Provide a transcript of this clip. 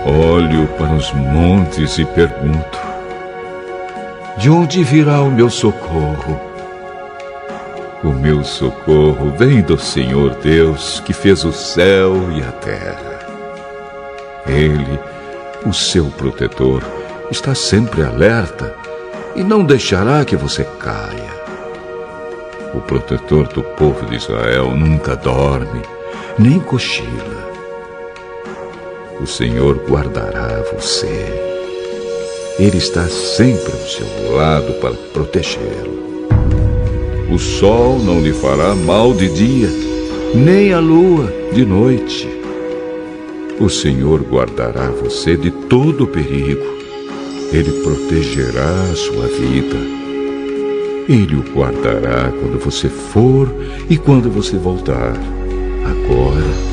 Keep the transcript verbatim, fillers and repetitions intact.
Olho para os montes e pergunto: de onde virá o meu socorro? O meu socorro vem do Senhor Deus, que fez o céu e a terra. Ele, o seu protetor, está sempre alerta e não deixará que você caia. O protetor do povo de Israel nunca dorme, nem cochila. O Senhor guardará você. Ele está sempre ao seu lado para protegê-lo. O sol não lhe fará mal de dia, nem a lua de noite. O Senhor guardará você de todo perigo. Ele protegerá a sua vida. Ele o guardará quando você for e quando você voltar, agora